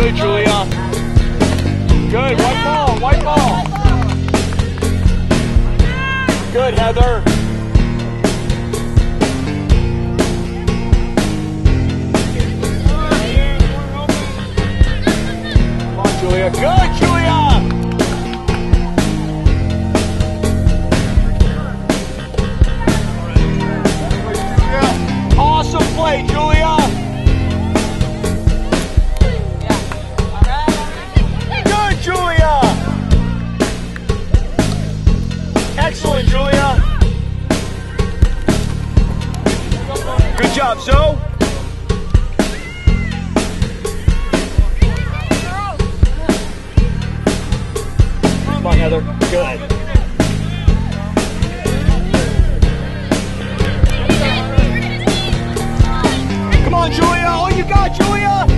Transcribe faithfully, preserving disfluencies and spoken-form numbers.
Good, Julia. Good, white ball, white ball. Good, Heather. Come on, Julia. Good, Julia. Awesome play, Julia. Good, Julia. Excellent, Julia. Good job, Zoe. Come on, Heather. Good. Come on, Julia. Oh, you got Julia.